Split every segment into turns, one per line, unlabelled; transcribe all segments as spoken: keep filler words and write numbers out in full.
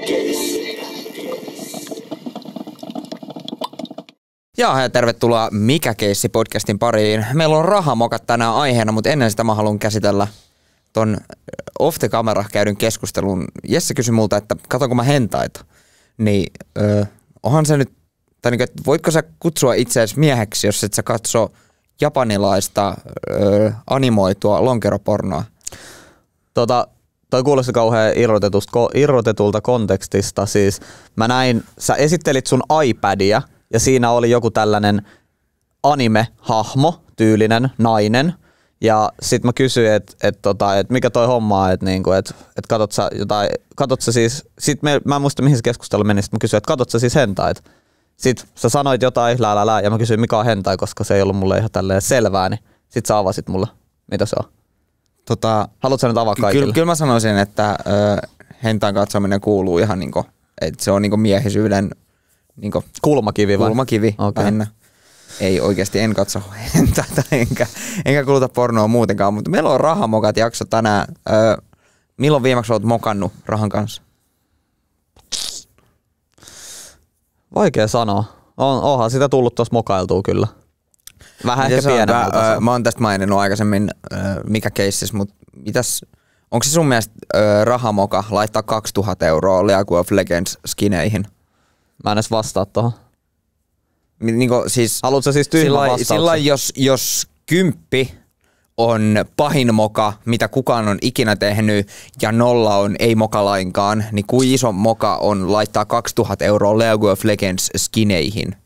keissi?
Ja tervetuloa Mikä keissi podcastin pariin. Meillä on rahamokat tänään aiheena, mutta ennen sitä mä haluan käsitellä ton off the camera käydyn keskustelun. Jesse kysyi multa, että katonko mä hentaita. Niin öö, onhan se nyt, tai niin, että voitko sä kutsua itseäsi mieheksi, jos et sä katso japanilaista öö, animoitua lonkeropornoa?
Tota, toi kuulosti kauhean irrotetulta kontekstista. Siis mä näin, sä esittelit sun iPadia ja siinä oli joku tällainen anime-hahmo, tyylinen nainen. Ja sit mä kysyin, että et, tota, et mikä toi homma on, että niinku, et, et katot sä jotain, katot sä siis, sit me, mä en muista mihin se keskustelu meni, sit mä kysyin, että katot sä siis hentait. Sit sä sanoit jotain, lää, lää, lää, ja mä kysyin, mikä on hentai, koska se ei ollut mulle ihan tälleen selvää, niin sit sä avasit mulle, mitä se on.
Tota,
Haluatko sä nyt avaa kaikille?
Kyllä, kyllä mä sanoisin, että ö, hentain katsominen kuuluu ihan niinku, että se on niinku miehisyyden niinku,
kulmakivi vai?
Kulmakivi
okay.
lähinnä. Ei oikeasti, en katso hentaita enkä, enkä kuluta pornoa muutenkaan, mutta meillä on rahamokat jakso tänään. Ö, milloin viimeksi olet mokannut rahan kanssa?
Vaikea sanoa. On, onhan sitä tullut tuossa mokailtua kyllä. Vähän ehkä pienemmältä.
Ö, mä oon tästä maininnut aikaisemmin ö, mikä keissis, mutta mitäs, onko se sun mielestä ö, rahamoka laittaa kaksituhatta euroa League of Legends skineihin?
Mä en edes vastaa tohon.
Niinku, siis,
haluatko siis tyhmä vastauksen?
Sillä jos, jos kymppi on pahin moka, mitä kukaan on ikinä tehnyt, ja nolla on ei moka lainkaan, niin kuin iso moka on laittaa kaksituhatta euroa League of Legends skineihin?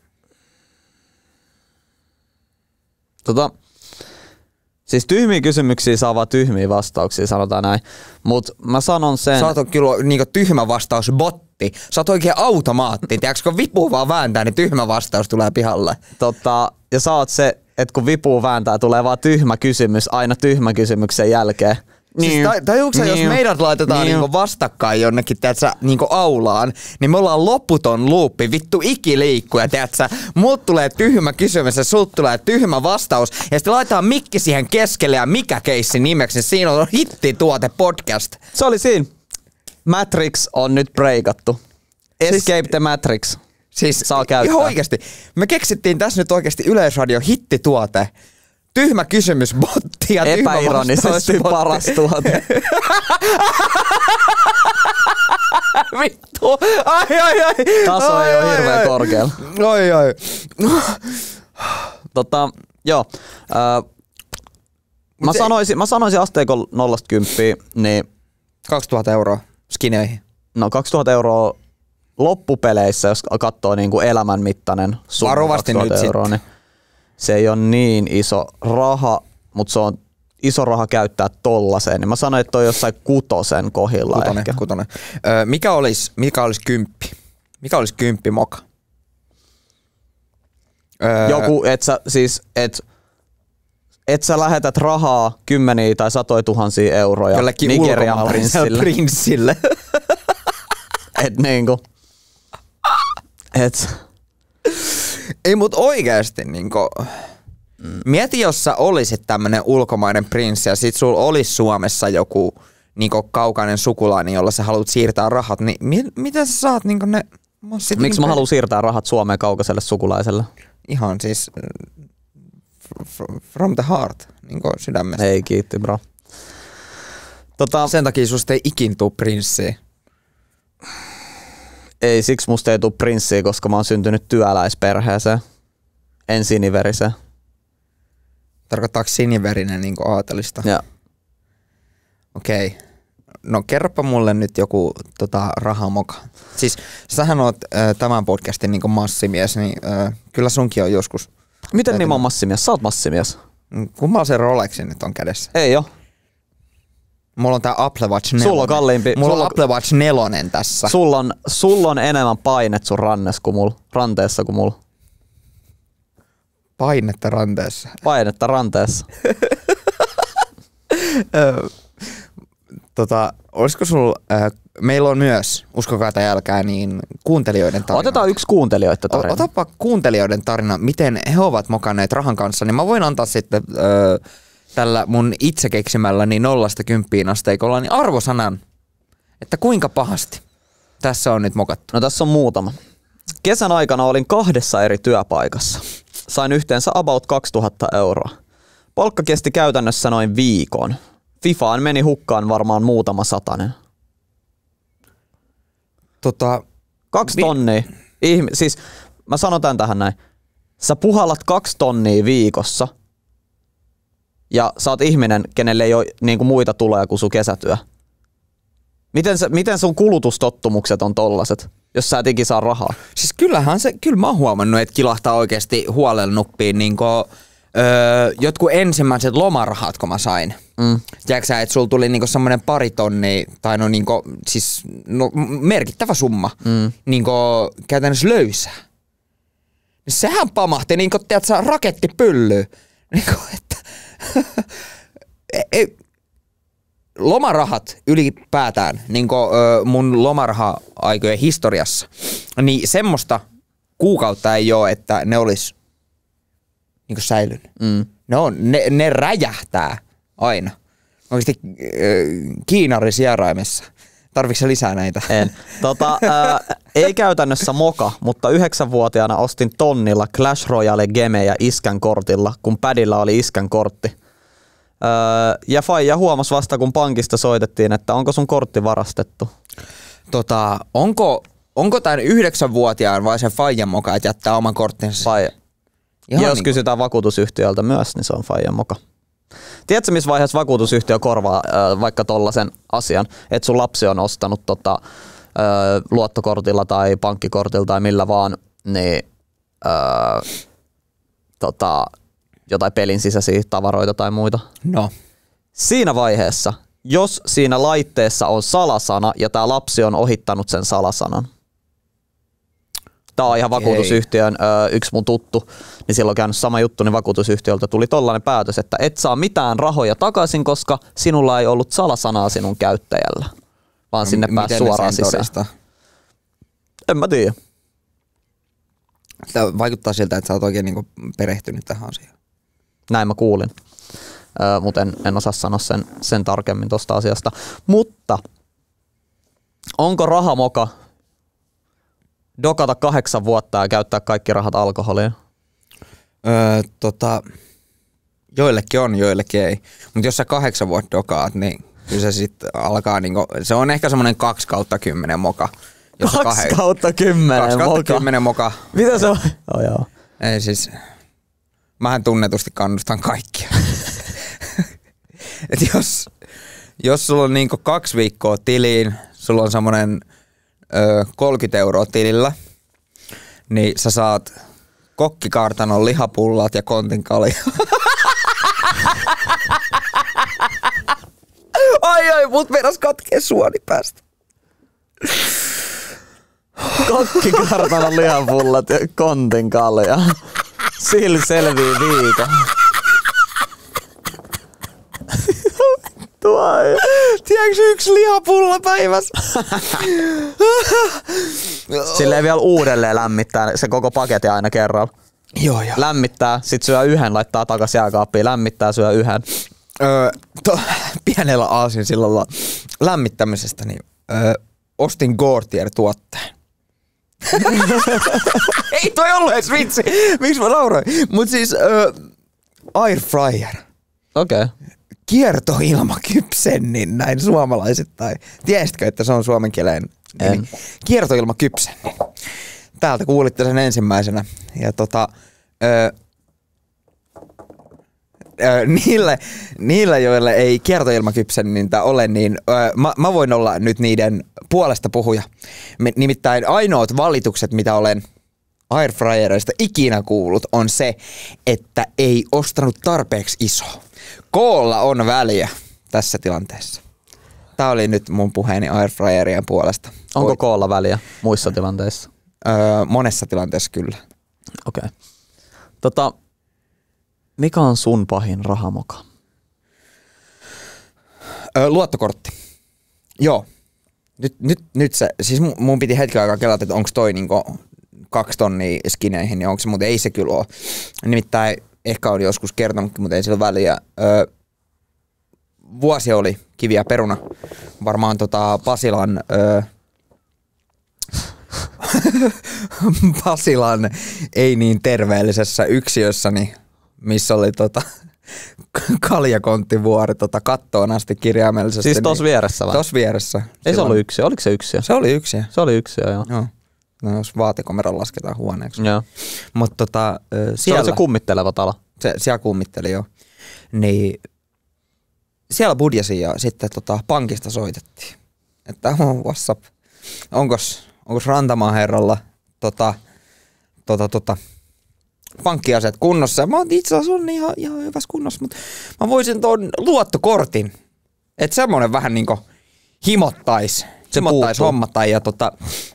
Tota, siis tyhmiä kysymyksiä saa vaan tyhmiä vastauksia, sanotaan näin. Mut mä sanon sen...
Sä oot kyllä niinku tyhmä vastaus botti. Sä oot oikein automaatti. Tiedätkö, kun vipu vaan vääntää, niin tyhmä vastaus tulee pihalle.
Tota, ja sä oot se, että kun vipu vääntää, tulee vaan tyhmä kysymys aina tyhmä kysymyksen jälkeen.
Siis tajuuko sä, jos meidät laitetaan niinku vastakkain jonnekin, tiedätkö, niinku aulaan, niin me ollaan loputon luuppi, vittu ikiliikkuja, tiedätkö, mut tulee tyhmä kysymys ja sulta tulee tyhmä vastaus, ja sitten laitetaan mikki siihen keskelle ja mikä keissi nimeksi, niin siinä on hittituote podcast.
Se oli siinä. Matrix on nyt breikattu. Escape siis, the Matrix.
Siis
saa käyttää.
Ihan oikeesti. Me keksittiin tässä nyt oikeesti Yleisradio hittituote. Tyhmä kysymys botti ja tyhmä
epäironisesti paras tuote.
Vittu. Ai ai ai.
Taso
ai,
ei
ai,
ole hirveän
ai.
korkealla.
Ai ai.
Tota, joo. Äh, mä, sanoisin, mä sanoisin asteikon nollasta kymppiä, niin...
kaksituhatta euroa skineihin.
No kaksituhatta euroa loppupeleissä, jos katsoo niinku elämän mittainen summa kaksituhatta euroa, niin se ei ole niin iso raha, mutta se on iso raha käyttää tollaseen. Niin mä sanoin, että toi jossain kutosen kohdilla
kutonen,
ehkä.
Kutonen. Öö, mikä olisi mikä olisi kymppi? Mikä olisi kymppi moka? Öö,
Joku, et sä siis, et, et sä lähetät rahaa kymmeniä tai satoja tuhansia euroja Nigerian prinssille.
prinssille.
Et niinku, et...
Ei mut oikeesti niinku, mm. mieti jos sä olisit tämmönen ulkomainen prinssi ja sit sul olis Suomessa joku niinku kaukainen sukulainen, jolla sä haluat siirtää rahat, niin mi- miten sä saat niinku ne...
Miksi niinku, mä haluan siirtää rahat Suomeen kaukaiselle sukulaiselle?
Ihan siis from the heart, niinku sydämestä.
Ei kiitti bro. Tota,
sen takia susta ei ikin tuu prinssiä.
Ei, siksi musta ei tuu prinssiä, koska mä oon syntynyt työläisperheeseen. En siniveriseen.
Tarkoittaako siniverinen niinku aatelista?
Joo.
Okei. Okay. No kerropa mulle nyt joku tota, rahamoka. Siis sähän oot äh, tämän podcastin niinku massimies, niin äh, kyllä sunkin on joskus.
Miten niin mä oon massimies? Sä oot massimies.
Kummalla se Rolexi nyt on kädessä?
Ei oo.
Mulla on tää Apple Watch nelonen.
Sulla on kalliimpi.
Mulla
sulla
on Apple Watch nelonen tässä.
Sulla on, sulla on enemmän painet sun rannes kuin mulla, ranteessa kuin mulla.
Painetta ranteessa.
Painetta ranteessa.
tota, olisiko sulla, äh, meillä on myös, uskokaa tai älkää, niin kuuntelijoiden tarina.
Otetaan yksi kuuntelijoiden tarina.
Otapa kuuntelijoiden tarina, miten he ovat mokanneet rahan kanssa, niin mä voin antaa sitten äh, tällä mun itse keksimälläni nollasta kymppiin asteikolla niin arvosanan, että kuinka pahasti. tässä on nyt mokattu?
No tässä on muutama. Kesän aikana olin kahdessa eri työpaikassa. Sain yhteensä about kaksituhatta euroa. Palkka kesti käytännössä noin viikon. Fifaan meni hukkaan varmaan muutama satanen.
Tota,
Kaksi
vi-
tonnia. Ihmi- siis mä sanon tän tähän näin. Sä puhallat kaksi tonnia viikossa ja sä oot ihminen, kenelle ei ole niinku muita tuloja kuin sun kesätyö. Miten, se, miten sun kulutustottumukset on tollaset, jos sä et ikin saa rahaa?
Siis kyllähän se, kyllä mä oon huomannut, että kilahtaa oikeesti huolella nuppiin niinku, öö, jotkut ensimmäiset lomarahat, kun mä sain. Mm. Tiedätkö sä, että sulla tuli niinku semmonen pari tonnia, tai no niinku, siis no, merkittävä summa, mm. niinku käytännössä löysää. Sehän pamahti niinku, tiedätkö, rakettipyllyyn. Niinku, että ei, lomarahat ylipäätään, niinku ö, mun lomaraha-aikojen historiassa, niin semmoista kuukautta ei ole, että ne olis niinku säilynyt. Mm. Ne, on, ne, ne räjähtää aina. Oikeesti äh, kiinarisijäraimessa. Tarviiko lisää näitä?
En. Tota, ää, ei käytännössä moka, mutta yhdeksänvuotiaana ostin tonnilla Clash Royale gemejä iskän kortilla, kun pädillä oli iskän kortti. Ää, ja faija huomasi vasta, kun pankista soitettiin, että onko sun kortti varastettu.
Tota, onko, onko tämän yhdeksänvuotiaan vai sen faijan moka, että jättää oman korttinsa?
Faija. Ja jos niin kysytään vakuutusyhtiöltä myös, niin se on faijan moka. Tiedätkö, missä vaiheessa vakuutusyhtiö korvaa äh, vaikka tollasen asian, että sun lapsi on ostanut tota, äh, luottokortilla tai pankkikortilla tai millä vaan, niin äh, tota, jotain pelin sisäisiä tavaroita tai muita?
No.
Siinä vaiheessa, jos siinä laitteessa on salasana ja tää lapsi on ohittanut sen salasanan, tää on ihan vakuutusyhtiön ö, yksi mun tuttu, niin silloin on käynyt sama juttu, niin vakuutusyhtiöltä tuli tollainen päätös, että et saa mitään rahoja takaisin, koska sinulla ei ollut salasanaa sinun käyttäjällä, vaan no, sinne m- pääsi suoraan sisään. Todistaa? En mä tiedä.
Tämä vaikuttaa siltä, että sä oot oikein niinku perehtynyt tähän asiaan.
Näin mä kuulin, ö, mutta en, en osaa sanoa sen, sen tarkemmin tosta asiasta. Mutta onko rahamoka dokata kahdeksan vuotta ja käyttää kaikki rahat alkoholiin?
Öö, tota, joillekin on, joillekin ei. Mutta jos sä kahdeksan vuotta dokaat, niin kyllä se sitten alkaa niinku, se on ehkä semmonen kaksi kautta kymmenen moka.
Kaksi kautta kymmenen moka?
Kaksi kautta kymmenen moka.
Mitä se on? Oh, joo.
Ei siis, mähän tunnetusti kannustan kaikkia. Et jos, jos sulla on niinku kaksi viikkoa tiliin, sulla on semmonen Öö, kolmekymmentä euroa tilillä, niin sä saat kokkikartanon lihapullat ja kontin kalja. ai ai, mut meinas katkee suoni päästä.
Kokkikartanon lihapullat ja kontin kalja. Sillä selvii viikon.
Tiedätkö yksi lihapulla päivässä?
Silleen vielä uudelleen lämmittää se koko paketti aina kerralla.
Joo, joo.
Lämmittää, sit syö yhden, laittaa takas jääkaappiin, lämmittää, syö yhden.
Öö, to, pienellä aasinsillalla lämmittämisestä, niin öö, ostin Gourtier-tuotteen. Ei toi ollut edes vitsi, miksi mä nauroin. Mut siis öö, air fryer.
Okei. Okay.
Kiertoilmakypsennin, näin suomalaisittain. Tiesitkö, että se on suomen kielen nimi? Kiertoilmakypsennin. Täältä kuulitte sen ensimmäisenä. Ja tota, öö, öö, niille, niille, joille ei kiertoilmakypsennintä ole, niin öö, mä, mä voin olla nyt niiden puolesta puhuja. Nimittäin ainoat valitukset, mitä olen airfryerista ikinä kuullut, on se, että ei ostanut tarpeeksi isoa. Koolla on väliä tässä tilanteessa. Tää oli nyt mun puheeni airfryerien puolesta.
Onko koolla väliä muissa tilanteissa?
Öö, monessa tilanteessa kyllä.
Okei. Okay. Tota, mikä on sun pahin rahamoka?
Öö, luottokortti. Joo. Nyt, nyt, nyt se, siis mun, mun piti hetken aikaa kelata, että onko toi niinku kaksi tonnia skineihin, niin onko se, mutta ei se kyllä ole. Nimittäin ehkä on joskus kertonut, mutta ei sillä väliä. Öö, vuosi oli kivi ja peruna. Varmaan tota Pasilan öö, Pasilan ei niin terveellisessä yksiössäni, missä oli tota Kaljakonttivuori tota kattoon asti kirjaimellisesti.
Siis tossa
niin,
vieressä vai?
Tossa vieressä.
Ei
Silloin,
se ollut yksiö, oliko se yksiö?
Se oli yksiö.
Se oli yksiö, joo.
Joo. No jos vaatekomero lasketaan huoneeksi.
Joo.
Mutta tota, siellä...
Se oli se kummitteleva talo.
Se, siellä kummitteli jo. Niin siellä budjasi ja sitten tota, pankista soitettiin. Että oh, what's up? Onkos, onkos Rantamaan herralla tota, tota, tota, pankkiasiat kunnossa? Mä oon itse asiassa on ihan, ihan hyvässä kunnossa, mutta mä voisin ton luottokortin. Että semmonen vähän niinku himottais. Se himottais hommata ja tota...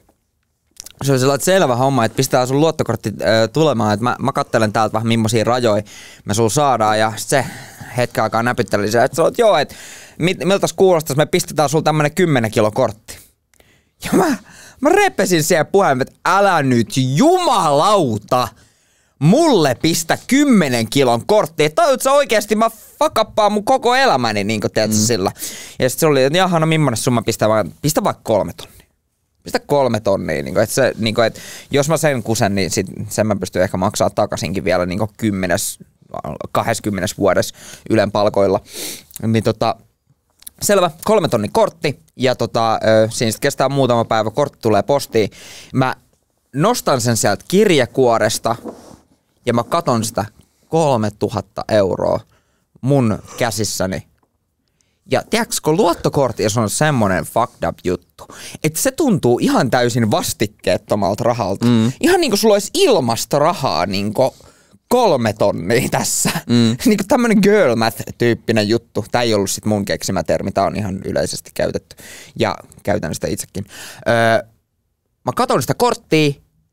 Se oli sellainen selvä homma, että pistää sun luottokortti äh, tulemaan, että mä, mä kattelen täältä vähän millaisia rajoja me sulla saadaan ja se hetken aikaa näpytteli se, että sä oot, joo, että mit, miltäs kuulostais, me pistetään sulla tämmönen kymmenen kilo kortti. Ja mä, mä repesin siellä puheen, että älä nyt jumalauta mulle pistä kymmenen kilon korttia. Tajut sä oikeesti, mä fakappaan mun koko elämäni, niin kuin teet mm. sillä. Ja sit se oli, että jaha, no millainen summa pistää, vaan, pistä vaikka kolme tonnia. Pistä kolme tonnia, niin että se, niin että jos mä sen kusen, niin sit sen mä pystyn ehkä maksaa takaisinkin vielä niin kymmenes, kahdeskymmenes vuodessa Ylen palkoilla. Niin tota, selvä, kolme tonnin kortti ja tota, siinä sit kestää muutama päivä, kortti tulee postiin. Mä nostan sen sieltä kirjekuoresta ja mä katon sitä kolmetuhatta euroa mun käsissäni. Ja tiedätkö, kun luottokortti on semmonen fucked up juttu, että se tuntuu ihan täysin vastikkeettomalta rahalta. Mm. Ihan niin kuin sulla olisi ilmasta rahaa niin kuin kolme tonnia tässä. Mm. Niin kuin tämmönen girl math-tyyppinen juttu. Tää ei ollut sit mun keksimä termi, tää on ihan yleisesti käytetty. Ja käytän sitä itsekin. Öö, mä katon sitä korttia,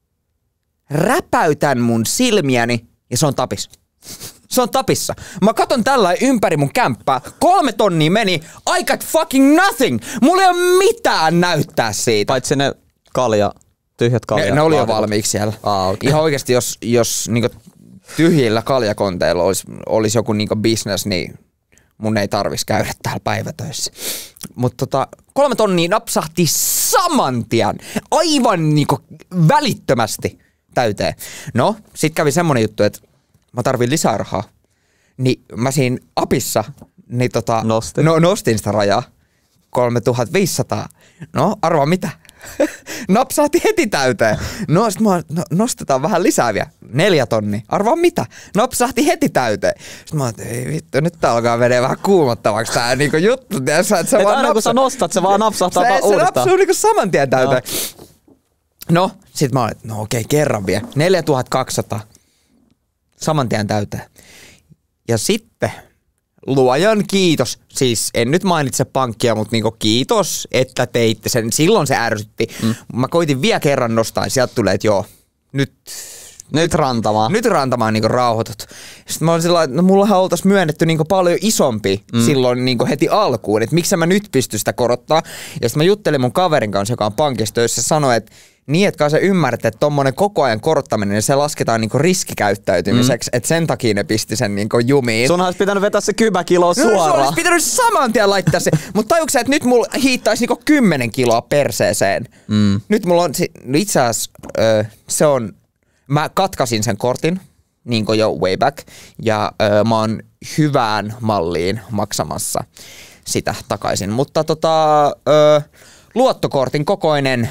räpäytän mun silmiäni ja se on tapis. Se on tapissa. Mä katon tällä ympäri mun kämppää. Kolme tonnia meni. I got fucking nothing. Mulla ei ole mitään näyttää siitä.
Paitsi ne kalja, tyhjät kalja.
Ne, ne oli jo valmiiksi siellä.
Ah, okay.
Ihan oikeesti, jos, jos niinku tyhjillä kaljakonteilla olisi, olisi joku niinku business, niin mun ei tarvis käydä täällä päivätöissä. Mutta tota, kolme tonnia napsahti saman tien. Aivan niinku välittömästi täyteen. No, sit kävi semmonen juttu, että mä tarvin lisää rahaa, niin mä siinä apissa niin tota,
nostin.
No, nostin sitä rajaa. kolmetuhattaviisisataa. No, arvaa mitä? Napsahti heti täyteen. No, sit mä no, nostetaan vähän lisää vielä. Neljä tonni. Arvaa mitä? Napsahti heti täyteen. Sitten mä oon, ei vittu, nyt tää alkaa menee vähän kuumottavaksi tää niinku juttu. Tiedätkö, että se
et
vaan
aina
napsa-
kun sä nostat, se vaan napsahtaa
se,
uudestaan.
Se napsuu niinku saman tien täyteen. No, no sit mä oon, no okei, kerran vielä. neljätuhattakaksisataa. Saman tien täyteen. Ja sitten, luojan kiitos, siis en nyt mainitse pankkia, mutta niinku kiitos, että teitte sen. Silloin se ärsytti. Mm. Mä koitin vielä kerran nostaa ja sieltä tulee, että joo, nyt...
Nyt rantamaan.
Nyt rantamaan niinku rauhoitut. Sitten mä olin sillä että no mullahan oltais myönnetty niinku paljon isompi mm. silloin niinku heti alkuun, että miksi mä nyt pysty sitä korottaa. Ja sitten mä juttelin mun kaverin kanssa, joka on pankissa töissä, ja sanoi, että niin, että kai sä ymmärrät, että tommonen koko ajan korottaminen, niin se lasketaan niinku riskikäyttäytymiseksi, mm. että sen takia ne pisti sen niinku jumiin.
Sun olisi pitänyt vetää se kymmentä kiloa suoraan.
No, sun olisi pitänyt saman tien laittaa se. Mutta tajuuksä, että nyt mulla hiittaisi niinku kymmenen kiloa perseeseen. Mm. Nyt mulla on, no itse asiassa äh, se on, mä katkasin sen kortin, niin kuin jo way back, ja äh, mä oon hyvään malliin maksamassa sitä takaisin. Mutta tota, äh, luottokortin kokoinen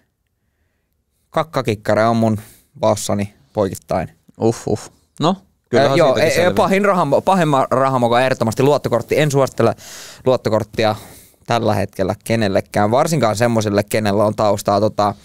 kakkakikkare on mun vaussani poikittain.
Uff, uff. No, kyllä
äh, joo, e, pahin rahamo, pahimman rahamoka ehdottomasti luottokortti. En suosittele luottokorttia tällä hetkellä kenellekään, varsinkaan semmoiselle, kenellä on taustaa tota,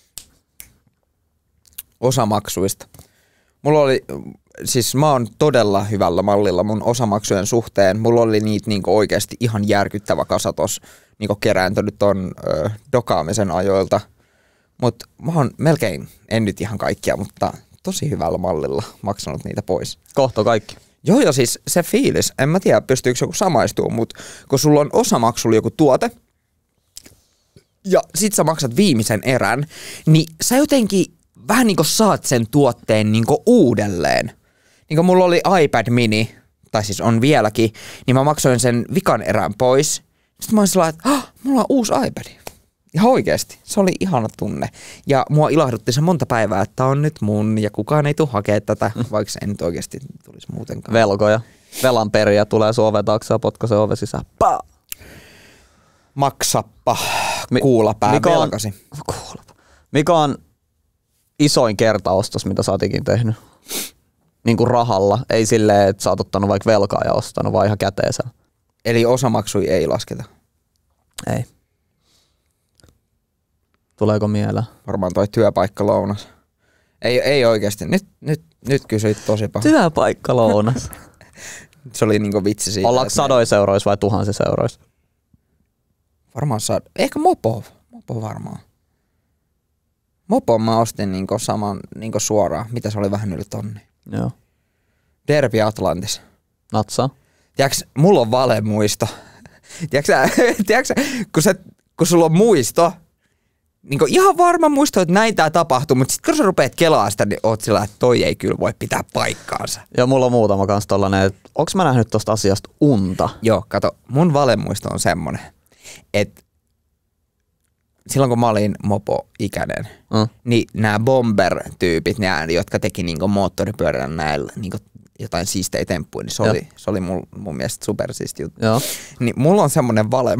osamaksuista. Mulla oli, siis mä oon todella hyvällä mallilla mun osamaksujen suhteen. Mulla oli niitä niinku oikeasti ihan järkyttävä kasa tossa niinku kerääntynyt ton ö, dokaamisen ajoilta. Mutta mä oon melkein, en nyt ihan kaikkia, mutta tosi hyvällä mallilla maksanut niitä pois.
Kohta kaikki.
Joo, ja siis se fiilis, en mä tiedä pystyykö joku samaistumaan, mutta kun sulla on osamaksulla joku tuote, ja sit sä maksat viimeisen erän, niin sä jotenkin vähän niinku saat sen tuotteen niinku uudelleen. Niinku mulla oli iPad mini, tai siis on vieläkin, niin mä maksoin sen vikan erän pois. Sitten mä olin sellainen, että ah, mulla on uusi iPad. Ihan oikeesti. Se oli ihana tunne. Ja mua ilahdutti se monta päivää, että on nyt mun ja kukaan ei tule hakea tätä, vaikka se ei nyt oikeesti tulisi muutenkaan.
Velkoja. Velan periä tulee sun oven taakse ja potkaisee oven sisään. Paa!
Maksappa. Kuulapää
Mikä on,
velkasi.
kuulapa. Mikä on isoin kertaostos, mitä sä oot ikin tehnyt? Niin kuin rahalla. Ei silleen, että sä oot ottanut vaikka velkaa ja ostanut, vaan ihan käteensä.
Eli osamaksui ei lasketa.
Ei. Tuleeko mieleen?
Varmaan toi työpaikkalounas. Ei, ei oikeesti. Nyt, nyt, nyt kysyit tosi paha.
Työpaikkalounas.
Se oli niinku vitsi siitä.
Ollaanko sadoissa euroissa vai tuhansissa euroissa?
Varmaan saad... Ehkä mopo. Mopo varmaan. Mopon mä ostin niinku saman niinku suoraan. Mitä se oli vähän yli tonni.
Joo.
Derby Atlantis.
Natsaa.
Tiedätkö, mulla on valemuisto. Tiedätkö, tiedätkö kun, sä, kun sulla on muisto, niin ihan varma muisto, että näin tää tapahtuu, mutta sitten kun sä rupeat kelaa sitä, niin oot sillä, että toi ei kyllä voi pitää paikkaansa.
Joo, mulla on muutama kans tollanen, että onks mä nähnyt tosta asiasta unta?
Joo, kato, mun valemuisto on semmonen, että silloin kun mä olin mopo-ikäinen, mm. niin nämä bomber-tyypit, nää, jotka teki niinku moottoripyörällä näillä niinku jotain siistejä temppuja, niin se oli, se oli mun, mun mielestä supersiisti juttu. Joo. Niin mulla on semmonen vale.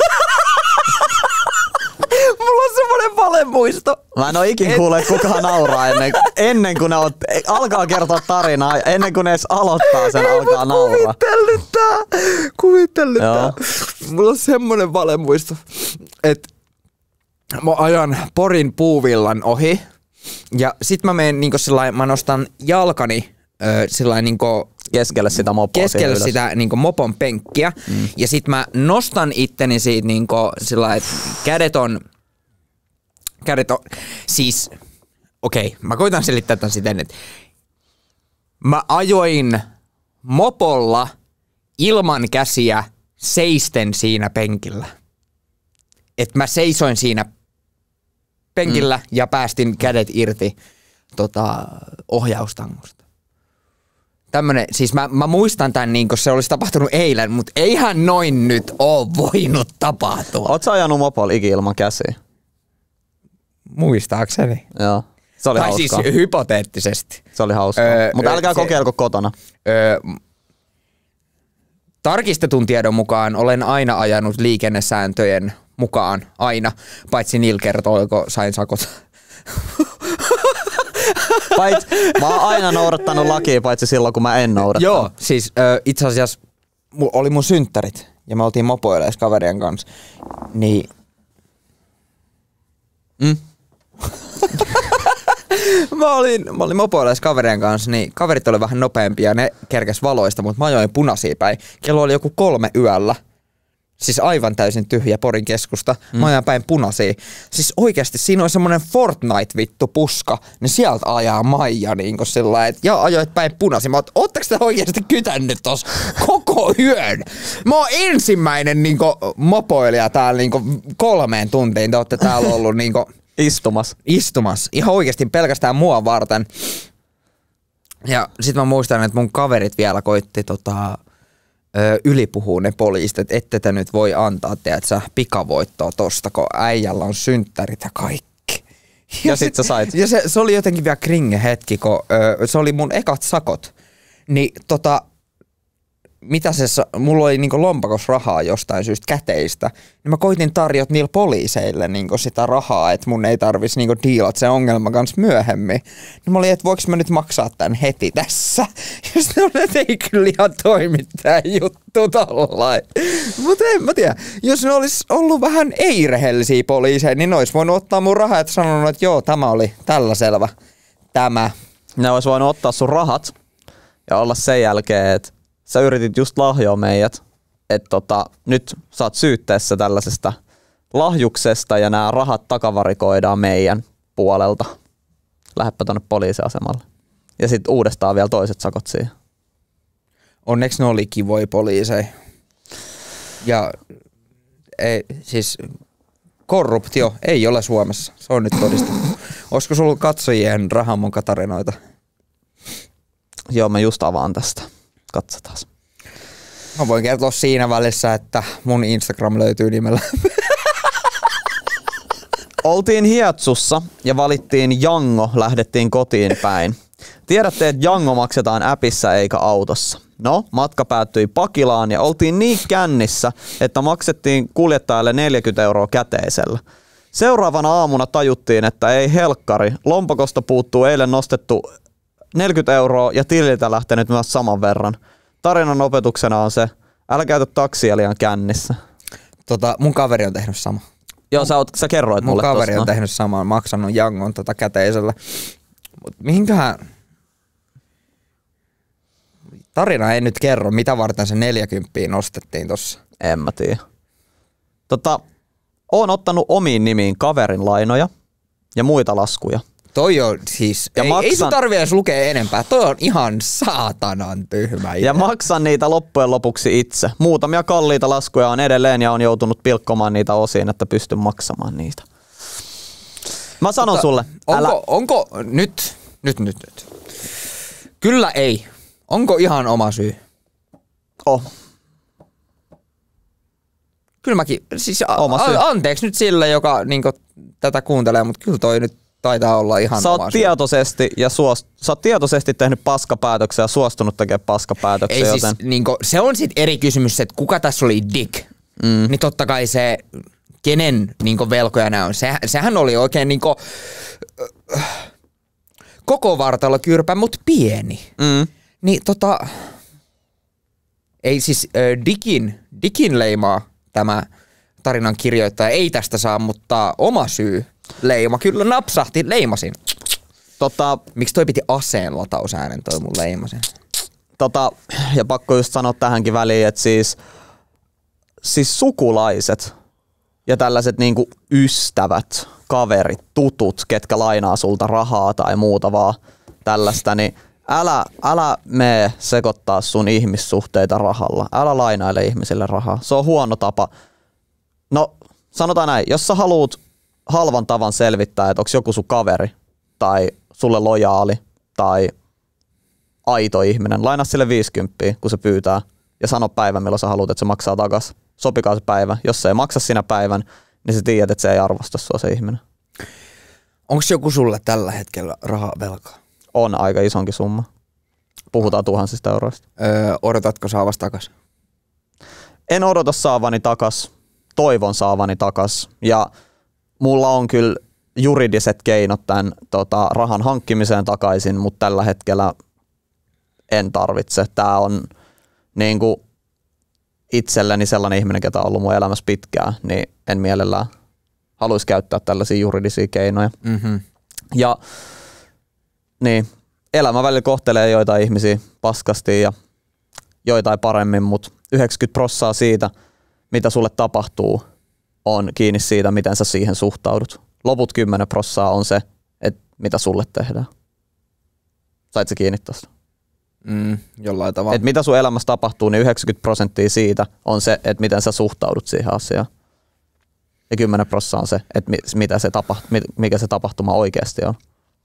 Mulla on semmonen valemuisto. Mä
en oo ikin kuule, että kukaan nauraa ennen, ennen kuin ne ot, alkaa kertoa tarinaa, ennen kuin ne edes aloittaa sen, ei, alkaa nauraa.
Kuvitellut tää, kuvitellut tää. Mulla on semmonen valemuisto, että mä ajan Porin puuvillan ohi ja sit mä menen niinku sillain, mä nostan jalkani ö, sillain niinku
keskelle sitä mopoa.
Keskelle sitä niinku mopon penkkiä mm. ja sit mä nostan itteni siitä niinku sillain, että kädet on kädet on siis okei, okay, mä koitan selittää tämän siten, että mä ajoin mopolla ilman käsiä seisten siinä penkillä. Että mä seisoin siinä penkillä mm. ja päästin kädet irti tota, ohjaustangosta. Tämmönen, siis mä, mä muistan tän niin kuin se olisi tapahtunut eilen, mutta eihän noin nyt oo voinut tapahtua.
Oot sä ajanut mopolla ikin ilman käsiä?
Muistaakseni.
Joo. Se oli
tai
hauskaa.
siis hypoteettisesti.
Se oli hauskaa. Öö, mutta älkää se, kokeilko kotona. Öö,
tarkistetun tiedon mukaan olen aina ajanut liikennesääntöjen mukaan aina, paitsi niillä kertoilla, sain sakot.
Pait, mä oon aina noudattanut lakia, paitsi silloin, kun mä en noudattanut.
Joo, siis ö, itse asiassa oli mun synttärit ja me oltiin mopoilees kaverien kanssa, niin... Mm. mä olin, mä olin mopoilees kaverien kanssa, niin kaverit oli vähän nopeampia ja ne kerkes valoista, mutta mä ajoin punaisia päin. Kello oli joku kolme yöllä. Siis aivan täysin tyhjä Porin keskusta. Mm. Mä ajan päin punaisia. Siis oikeasti siinä on semmonen Fortnite-vittu puska, niin sieltä ajaa Maija niinku sillä että ja ajoit päin punaisia. Mä oot, ootteko te oikeasti kytännyt tos koko yön? Mä oon ensimmäinen niinku mopoilija täällä niinku kolmeen tuntiin. Te ootte täällä ollut niinku...
Istumas.
Istumas. Ihan oikeasti pelkästään mua varten. Ja sit mä muistan, että mun kaverit vielä koitti tota... ylipuhuu ne poliisit, että ette te nyt voi antaa, tiedätkö, pikavoittoa tosta, kun äijällä on synttärit ja kaikki.
Ja, ja sit sä sait.
Ja se, se oli jotenkin vielä kringe hetki, kun ö, se oli mun ekat sakot. Niin tota, mitä se, mulla oli niinku lompakos rahaa jostain syystä käteistä, niin mä koitin tarjota niillä poliiseille niinku sitä rahaa, että mun ei tarvis niinku diilat sen ongelman kanssa myöhemmin. Niin mä olin, että voiko mä nyt maksaa tän heti tässä? Ja sitten oli, että ei kyllä ihan toimi tää juttu tollain. Mutta en mä tiedä, jos ne olis ollut vähän ei-rehellisiä poliiseja, niin ne ois voinut ottaa mun rahaa, että sanonut, että joo, tämä oli tällä selvä. Tämä.
Ne ois voinut ottaa sun rahat ja olla sen jälkeen, että sä yritit just lahjoa meidät, että tota, nyt sä oot syytteessä tällaisesta lahjuksesta ja nämä rahat takavarikoidaan meidän puolelta. Lähdepä tonne poliisiasemalle. Ja sit uudestaan vielä toiset sakot siihen.
Onneksi ne oli kivoja poliiseja. Ja ei, siis korruptio ei ole Suomessa. Se on nyt todistettu. Olisiko sulla katsojien rahamokatarinoita?
Joo, mä just avaan tästä. Katsotaan.
Mä voin kertoa siinä välissä, että mun Instagram löytyy nimellä.
Oltiin Hietsussa ja valittiin Jango, lähdettiin kotiin päin. Tiedätte, että Jango maksetaan appissa eikä autossa. No, matka päättyi Pakilaan ja oltiin niin kännissä, että maksettiin kuljettajalle neljäkymmentä euroa käteisellä. Seuraavana aamuna tajuttiin, että ei helkkari, lompakosta puuttuu eilen nostettu neljäkymmentä euroa ja tililtä lähtenyt myös saman verran. Tarinan opetuksena on se, älä käytä taksia liian kännissä.
Tota, mun kaveri on tehnyt sama.
Joo, sä, oot, sä kerroit
mun
mulle tosta.
Mun kaveri on tehnyt samaa, maksanut Jangon tota käteisellä. Mut mihinköhän... Tarina ei nyt kerro, mitä varten se neljäkymppiä nostettiin tossa.
En mä tiedä. Tota, oon ottanut omiin nimiin kaverin lainoja ja muita laskuja.
Toi on siis,
ja
ei,
maksan,
ei sun tarvii edes lukea enempää, toi on ihan saatanan tyhmä idea.
Ja maksan niitä loppujen lopuksi itse. Muutamia kalliita laskuja on edelleen ja on joutunut pilkkomaan niitä osiin, että pystyn maksamaan niitä. Mä sanon Mutta sulle,
onko,
älä...
onko, nyt, nyt, nyt, nyt. Kyllä ei. Onko ihan oma syy?
Oh.
Kyllä mäkin, siis a,
oma syy.
A, anteeksi nyt sille, joka niinku, tätä kuuntelee, mutta kyllä toi nyt taitaa olla ihan
sä
oma
oot
syy.
tietoisesti ja suost, sä oot tietoisesti tehnyt paskapäätöksiä ja suostunut tekemään paskapäätöksiä.
Ei
joten...
siis, niinku, se on sit eri kysymys, että kuka tässä oli dick. Mm. Niin totta kai se, kenen niinku, velkoja nämä on. Se, sehän oli oikein niinku, äh, koko vartalo kyrpä, mut pieni.
Mm.
Niin tota, ei siis äh, Dickin, Dickin leimaa tämä tarinan kirjoittaja ei tästä saa, mutta oma syy leima kyllä napsahti, leimasin.
Tota,
miksi toi piti aseen latausäänen toi mun leimasin?
Tota, ja pakko just sanoa tähänkin väliin, että siis, siis sukulaiset ja tällaiset niinku ystävät, kaverit, tutut, ketkä lainaa sulta rahaa tai muuta vaan tällaista, niin Älä, älä mene sekoittaa sun ihmissuhteita rahalla. Älä lainaile ihmisille rahaa. Se on huono tapa. No, sanotaan näin. Jos sä haluut halvan tavan selvittää, että onko joku sun kaveri tai sulle lojaali tai aito ihminen, laina sille viisikymppiä, kun se pyytää ja sano päivän, milloin sä haluat, että se maksaa takas. Sopikaa se päivä. Jos se ei maksa sinä päivän, niin sä tiedät, että se ei arvosta sua se ihminen.
Onko joku sulle tällä hetkellä rahaa velkaa?
On aika isonkin summa. Puhutaan tuhansista euroista.
Öö, odotatko saavas takas?
En odota saavani takas. Toivon saavani takas. Ja mulla on kyllä juridiset keinot tämän tota, rahan hankkimiseen takaisin, mutta tällä hetkellä en tarvitse. Tää on niinku itselleni sellainen ihminen, ketä on ollut mun elämässä pitkään, niin en mielellään haluaisi käyttää tällaisia juridisia keinoja. Mm-hmm. Ja niin, elämä välillä kohtelee joitain ihmisiä paskasti ja joitain paremmin, mutta yhdeksänkymmentä prosenttia siitä, mitä sulle tapahtuu, on kiinni siitä, miten sä siihen suhtaudut. Loput kymmenen prosenttia on se, että mitä sulle tehdään. Sait sä kiinni tosta?
Mm, jollain tavalla.
Et mitä sun elämässä tapahtuu, niin yhdeksänkymmentä prosenttia siitä on se, että miten sä suhtaudut siihen asiaan. Ja kymmenen prosenttia on se, että mitä se tapa, mikä se tapahtuma oikeasti on.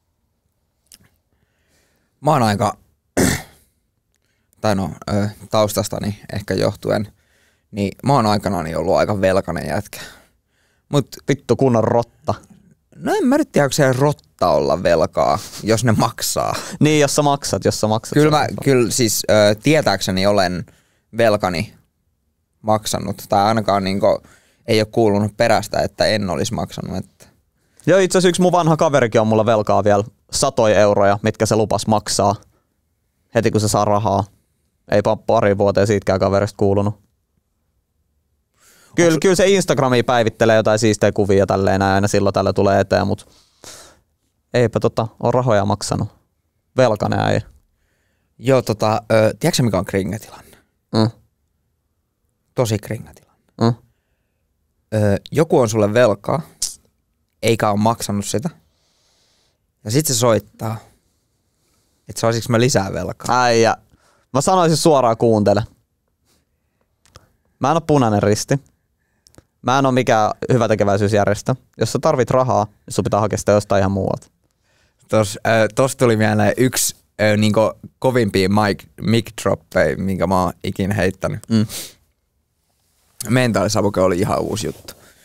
Mä oon aika, tai no taustastani ehkä johtuen, niin mä oon aikanaan ollut aika velkainen jätkä. Mut
vittu kunnon rotta.
No en mä nyt tiedä, onko se rotta olla velkaa, jos ne maksaa.
Niin, jos sä maksat, jos sä maksat.
Kyllä mä, kyllä siis ö, tietääkseni olen velkani maksanut, tai ainakaan niinku, ei ole kuulunut perästä, että en olisi maksanut. Että.
Joo, itse asiassa yksi mun vanha kaverikin on mulla velkaa vielä satoja euroja, mitkä se lupas maksaa heti kun se saa rahaa. Ei pari vuoteen siitäkään kaverista kuulunut. Kyllä, kyllä se Instagramiin päivittelee jotain siistejä kuvia tälleen näin, aina silloin tällä tulee eteen, mutta eipä tota, on rahoja maksanut. Velkainen ei.
Joo, tota, ö, tiedätkö mikä on kringetilanne?
Mm.
Tosi kringetilanne.
Mm.
Ö, joku on sulle velkaa, eikä ole maksanut sitä. Ja sit se soittaa, että saisinko mä lisää velkaa.
Äijä. Mä sanoisin suoraan kuuntele. Mä en oo Punainen Risti. Mä en oo mikään hyvätekeväisyysjärjestö. Jos sä tarvit rahaa, niin sun pitää hakea sitä jostain ihan muualta.
Tos, äh, tosta tuli mieleen yksi äh, niinku kovimpia mic, mic droppeja, minkä mä oon ikinä heittänyt. Mm. Mentaalisavuke oli ihan uusi juttu.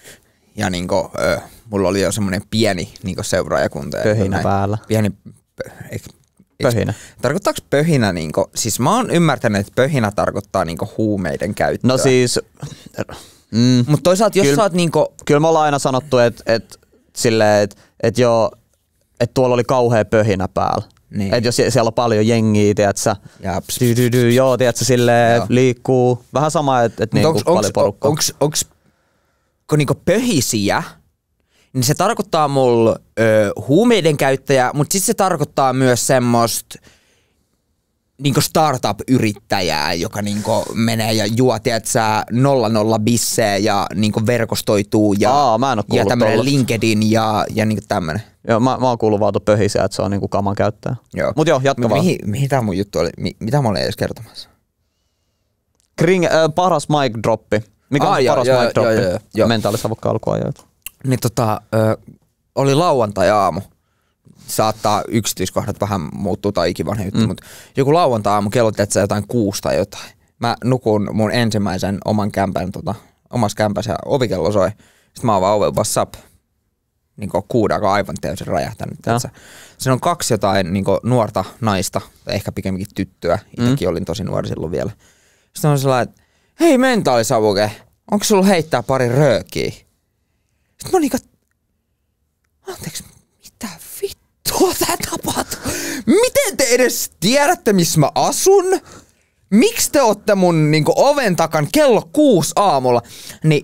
Ja niinku, ö, mulla oli jo semmoinen pieni niinku seuraajakunta.
Pöhinä päällä.
Pieni pö, eik,
Pöhinä.
Tarkoittaako pöhinä niinku, siis mä oon ymmärtänyt, että pöhinä tarkoittaa niinku huumeiden käyttöä.
No siis... Mm,
Mutta toisaalta jos
kyllä,
sä oot niinku...
Kyllä me ollaan aina sanottu, että et, silleen, että et joo, että tuolla oli kauhea pöhinä päällä. Niin. Että jos siellä on paljon jengiä, tiedätkö, dy, dy, dy, joo, tiedätkö, silleen joo. liikkuu. Vähän sama, että et niinku paljon porukkaa.
Onks, onks, kun niinku pöhisiä, niin se tarkoittaa mulla ö, huumeiden käyttäjää, mutta sitten se tarkoittaa myös semmoista niinku startup-yrittäjää, joka niinku menee ja juo, tiedätkö, nolla nolla bisseä ja niinku verkostoituu ja,
Aa, mä en oo
ja tämmönen
tollasta.
LinkedIn ja, ja niinku tämmönen.
Joo, mä, mä oon kuullut vaan pöhisiä, että se on niinku kaman käyttäjä. Joo. Mut joo, jatka vaan.
Mihin, mihin tää mun juttu oli? Mi, mitä mä olin edes kertomassa?
Kring, äh, paras mic droppi. Mikä ah, on joo, paras joo, mic droppi? Joo, joo, joo. Mentaalisavukka alkuajoita.
Niin tota, ö, oli lauantai-aamu. Saattaa yksityiskohdat vähän muuttua tai ikivanha juttu, mm. mutta joku lauantai-aamu kello teetkö jotain kuusi tai jotain. Mä nukun mun ensimmäisen oman kämpän, tota, omassa kämpässä ja ovikello soi. Sitten mä oon vaan ovella what's up. Niin kuudakaan aivan täysin räjähtänyt. Siinä on kaksi jotain niin nuorta naista, tai ehkä pikemminkin tyttöä. Itsekin mm. olin tosi nuori silloin vielä. Sitten on sellainen, että hei mentaalisavuke, onko sulla heittää pari röökiä? Sitten mä oon niinku, anteeksi, mitä vittua tää tapahtuu? Miten te edes tiedätte, missä mä asun? Miksi te ootte mun niinku oven takan kello kuusi aamulla? Niin,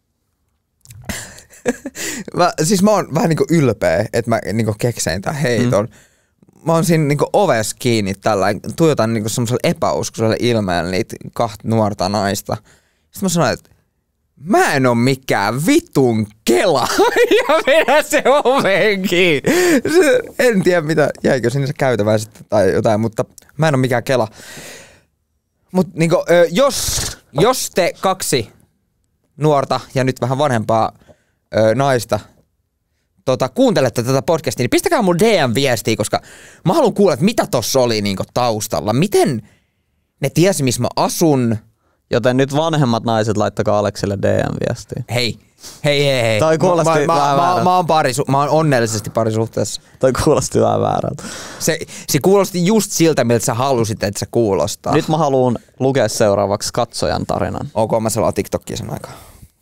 mä, siis mä oon vähän niinku ylpeä, että mä niinku keksein tän heiton. Mm. Mä oon siinä niinku ovessa kiinni tällainen, tuijotan niinku semmoselle epäuskoiselle ilmeelle niitä kahta nuorta naista. Sitten mä sanoin, että mä en oo mikään vitun kela ja vedä se oveen kiinni. En tiedä mitä, jäikö sinne se käytävää sitten tai jotain, mutta mä en oo mikään kela. Mut niinku, jos, jos te kaksi nuorta ja nyt vähän vanhempaa ö, naista tota, kuuntelette tätä podcastia, niin pistäkää mun D M-viestiä, koska mä haluan kuulla, että mitä tossa oli niinku taustalla. Miten ne tiesi, missä mä asun?
Joten nyt vanhemmat naiset, laittakaa Aleksille D M-viestiä.
Hei, hei, hei, hei.
Toi kuulosti
mä,
vähän
mä, mä, mä, oon parisu, mä oon onnellisesti parisuhteessa.
Toi kuulosti vähän väärältä.
Se, se kuulosti just siltä, miltä sä halusit, että se kuulostaa.
Nyt mä haluun lukea seuraavaksi katsojan tarinan.
Ok, mä selaan TikTokia sen aikaa.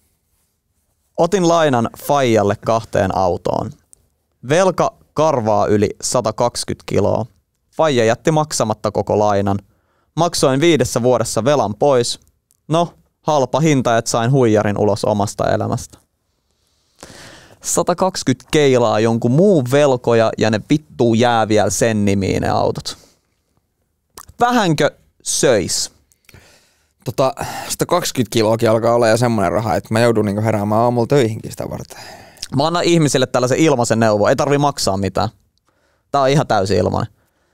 Otin lainan faijalle kahteen autoon. Velka karvaa yli sata kaksikymmentä kiloa. Faija jätti maksamatta koko lainan. Maksoin viidessä vuodessa velan pois. No, halpa hinta, että sain huijarin ulos omasta elämästä. sata kaksikymmentä keilaa jonkun muun velkoja ja ne vittuu jää vielä sen nimiin ne autot. Vähänkö söis?
Tota, sata kaksikymmentä kiloakin alkaa olla jo semmoinen raha, että mä joudun niinku heräämään aamulla töihinkin sitä varten.
Mä annan ihmisille tällaisen ilmaisen neuvon. Ei tarvi maksaa mitään. Tää on ihan täysin ilmainen.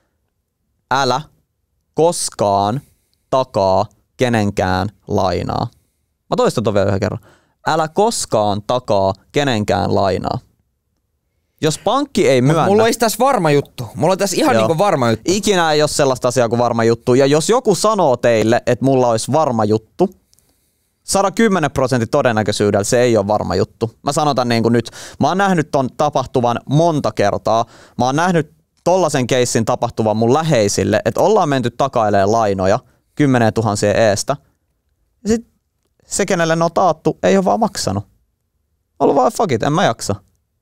Älä koskaan takaa kenenkään lainaa. Mä toistan ton vielä yhden kerran. Älä koskaan takaa kenenkään lainaa. Jos pankki ei myönnä...
Mulla olisi tässä varma juttu. Mulla on tässä ihan niinku varma juttu.
Ikinä ei ole sellaista asiaa kuin varma juttu. Ja jos joku sanoo teille, että mulla olisi varma juttu, sata kymmenen prosentin todennäköisyydellä se ei ole varma juttu. Mä sanotan niin kuin nyt. Mä oon nähnyt ton tapahtuvan monta kertaa. Mä oon nähnyt tollasen keissin tapahtuvan mun läheisille, että ollaan menty takailemaan lainoja kymmenen tuhansia eestä. Ja sit se, kenelle ne on taattu, ei ole vaan maksanut. Ollut vaan fuck it, en mä jaksa.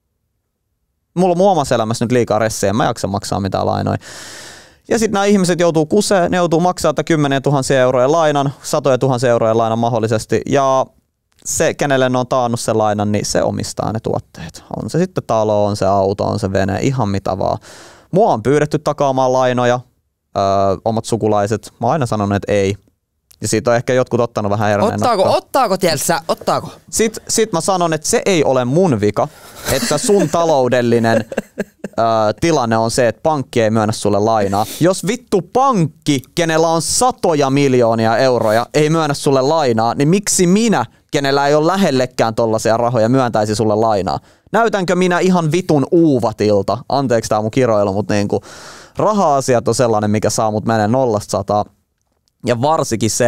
Mulla on mun omassa elämässä nyt liikaa ressejä, en mä jaksa maksaa mitään lainoja. Ja sitten nämä ihmiset joutuu kuseen, ne joutuu maksaa kymmenen tuhansia euroja lainan, satoja tuhansia euroja lainan mahdollisesti. Ja se, kenelle ne on taannut sen lainan, niin se omistaa ne tuotteet. On se sitten talo, on se auto, on se vene, ihan mitä vaan. Mua on pyydetty takaamaan lainoja, öö, omat sukulaiset. Mä oon aina sanonut, että ei. Ja siitä on ehkä jotkut ottanut vähän erineen
Ottaako, nakkaa. ottaako tielsä, ottaako?
Sitten sit mä sanon, että se ei ole mun vika, että sun taloudellinen ö, tilanne on se, että pankki ei myönnä sulle lainaa. Jos vittu pankki, kenellä on satoja miljoonia euroja, ei myönnä sulle lainaa, niin miksi minä, kenellä ei ole lähellekään tollaisia rahoja, myöntäisi sulle lainaa? Näytänkö minä ihan vitun uuvatilta? Anteeksi tää mun kiroilu, mutta niinku, raha-asiat on sellainen, mikä saa mut menee nollasta sataa. Ja varsinkin se,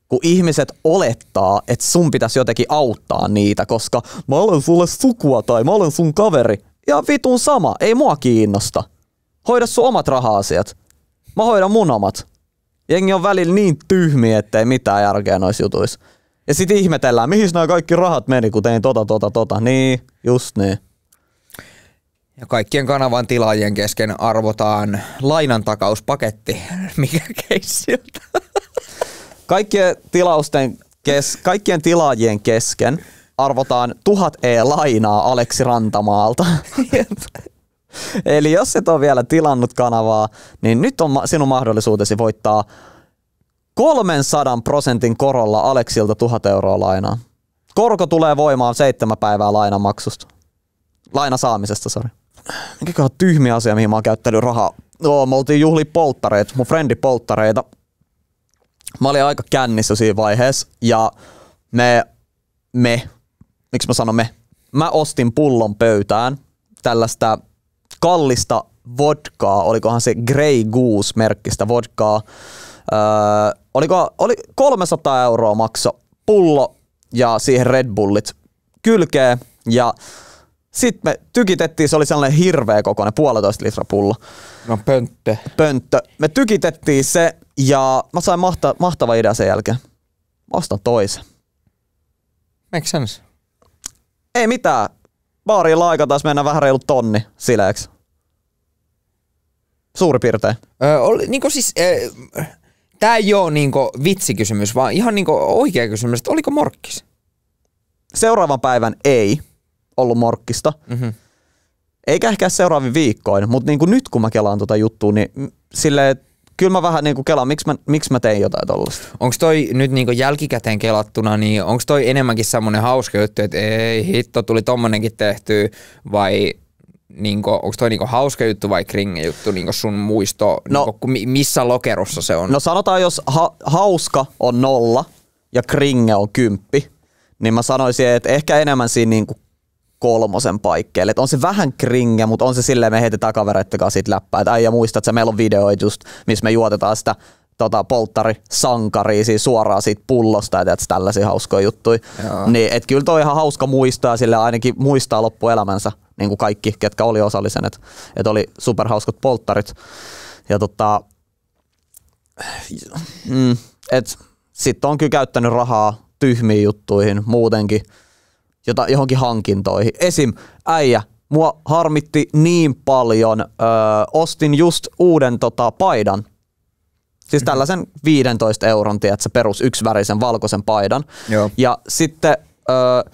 kun ihmiset olettaa, että sun pitäisi jotenkin auttaa niitä, koska mä olen sulle sukua tai mä olen sun kaveri. Ja vitun sama, ei mua kiinnosta. Hoida sun omat raha-asiat. Mä hoidan mun omat. Jengi on välillä niin tyhmiä, ettei mitään järkeä noissa jutuissa. Ja sit ihmetellään, mihin nämä kaikki rahat meni, kun tein tota, tota, tota. Niin, just niin.
Ja kaikkien kanavan tilaajien kesken arvotaan lainantakauspaketti. Mikä keissiltä?
Kaikkien, tilausten kes, kaikkien tilaajien kesken arvotaan tuhat e-lainaa Aleksi Rantamaalta. Eli jos et ole vielä tilannut kanavaa, niin nyt on sinun mahdollisuutesi voittaa kolmensadan prosentin korolla Aleksilta tuhat euroa lainaa. Korko tulee voimaan seitsemän päivää lainamaksusta. Laina saamisesta, sori. Mikä on tyhmiä asia, mihin mä oon käyttänyt rahaa? Oo, me oltiin juhli polttareita, mun frendi polttareita. Mä olin aika kännissä siinä vaiheessa ja me, me, miksi mä sanon me? Mä ostin pullon pöytään tällaista kallista vodkaa, olikohan se Grey Goose-merkkistä vodkaa. Öö, oliko, oli kolmesataa euroa makso pullo ja siihen Red Bullit kylkeen ja sitten me tykitettiin, se oli sellainen hirveä kokoinen, puolitoista litra pullo.
No pönttö.
Pönttö. Me tykitettiin se ja mä sain mahta, mahtava idea sen jälkeen. Mä ostan toisen.
Make sense.
Ei mitään. Baariin laikataan, mennään vähän reilu tonni sileeksi. Suuri piirtein.
Öö, oli, niinku siis, äh, tää ei oo niinku vitsikysymys, vaan ihan niinku oikea kysymys, että oliko morkkis?
Seuraavan päivän ei ollut morkkista. Mm-hmm. Eikä ehkä seuraavin viikkoin, mutta niinku nyt kun mä kelaan tota juttua, niin silleen, kyllä mä vähän niinku kelaan, miksi mä, miksi mä tein jotain tollaista.
Onko toi nyt niinku jälkikäteen kelattuna, niin onko toi enemmänkin semmonen hauska juttu, että ei hitto, tuli tommonenkin tehtyä, vai niinku, onko toi niinku hauska juttu vai kringe juttu, niinku sun muisto, no, niinku, missä lokerossa se on?
No sanotaan, jos ha- hauska on nolla ja kringe on kymppi, niin mä sanoisin, että ehkä enemmän siinä niinku kolmosen paikkeelle. Et on se vähän kringe, mutta on se silleen, me heitetään kavereitten kanssa siitä läppää. Et äijä muistat, että meillä on videoita just, missä me juotetaan sitä tota, polttarisankaria siis suoraan siitä pullosta, ja teet tällaisia hauskoja juttuja. Niin, et kyllä toi on ihan hauska muistaa, ja sille ainakin muistaa loppuelämänsä, niin kuin kaikki, ketkä oli osallisen. Että et oli superhauskat polttarit. Ja tota, mm, et sit on kyllä käyttänyt rahaa tyhmiin juttuihin muutenkin. Jota, johonkin hankintoihin. Esim. Äijä, mua harmitti niin paljon, öö, ostin just uuden tota, paidan. Siis mm-hmm. tällaisen viisitoista euron, tiedätkö, perus yksivärisen valkoisen paidan.
Joo.
Ja sitten öö,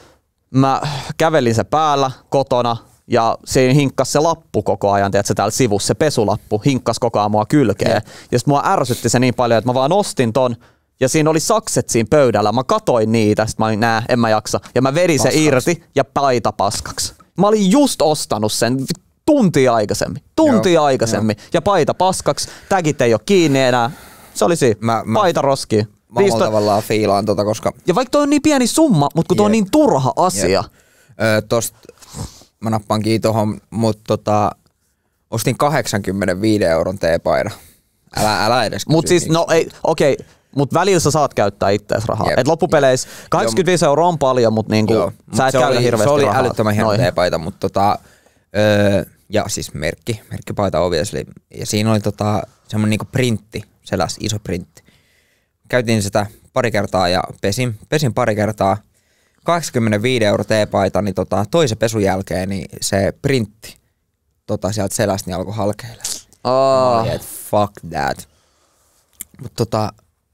mä kävelin se päällä kotona ja siinä hinkkas se lappu koko ajan, tiedätkö, täällä sivussa se pesulappu, hinkkas koko ajan mua kylkeen. Yeah. Ja sit mua ärsytti se niin paljon, että mä vaan ostin ton. Ja siinä oli sakset siinä pöydällä. Mä katoin niitä, sit mä olin, nää, en mä jaksa. Ja mä vedin paskaksi. Se irti ja paita paskaksi. Mä olin just ostanut sen tuntia aikaisemmin. Tuntia Joo, aikaisemmin. Jo. Ja paita paskaksi. Tägit ei oo kiinni enää. Se oli siinä. Mä, paita roskiin.
Mä Viisto... tavallaan fiilaan tota, koska...
Ja vaikka toi on niin pieni summa, mut kun toi on niin turha asia.
Öö, tosta mä nappaan kiinni tohon, mut tota... Ostin kahdeksankymmentäviisi euron teepaida. Älä, älä edes kysy.
Mut siis, no ei, okei. Okay. Mutta välillä sä saat käyttää ittees rahaa. Yep. Et loppupeleissä kahdeksankymmentäviisi euroa on paljon, mutta niinku, sä et käytä hirveästi rahaa.
Se oli älyttömän hieno teepaita, mutta tota, öö, ja siis merkki, merkkipaita obviously. Ja siinä oli tota, semmonen niinku printti, seläs iso printti. Käytin sitä pari kertaa ja pesin, pesin pari kertaa. kahdeksankymmentäviisi euroa teepaita, niin tota, toisen pesun jälkeen niin se printti tota, sieltä selästä niin alkoi halkeilla.
Oh.
Oli, fuck that. Mutta tota...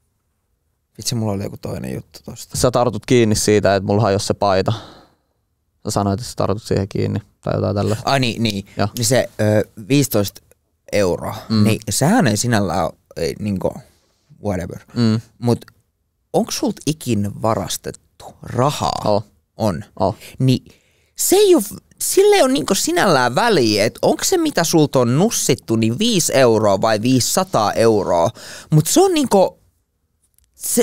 Vitsi, mulla oli joku toinen juttu tosta.
Sä tartut kiinni siitä, että mulla hajosi se paita. Sä sanoit, että sä tartut siihen kiinni tai jotain tällaista.
Ai niin, niin. niin se ö, viisitoista euroa, mm. niin sehän ei sinällään ole niinku whatever. Mm. Mut onko sulta ikin varastettu rahaa?
Oh.
On.
Oh.
Niin se ei ole, sille on niinku sinällään väliä, että onko se mitä sulta on nussittu niin viisi euroa vai viisisataa euroa. Mut se on niinku... Se,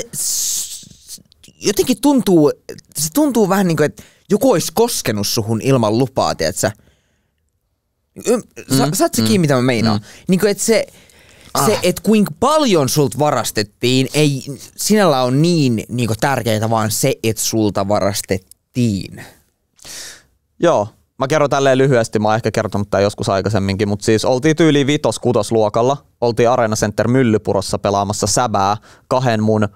se jotenkin tuntuu, se tuntuu vähän niin kuin, että joku olisi koskenut suhun ilman lupaa, tiedätkö? Sa, mm, saat sä kiinni, mm, mitä mä meinaan? Mm. Niin kuin, että se, ah. se, että kuinka paljon sulta varastettiin, ei sinällä on niin, niin tärkeää, vaan se, että sulta varastettiin.
Joo. Mä kerron tälleen lyhyesti, mä oon ehkä kertonut tää joskus aikaisemminkin, mutta siis oltiin tyyliin vitos-kutosluokalla, oltiin Arena Center Myllypurossa pelaamassa säbää kahden mun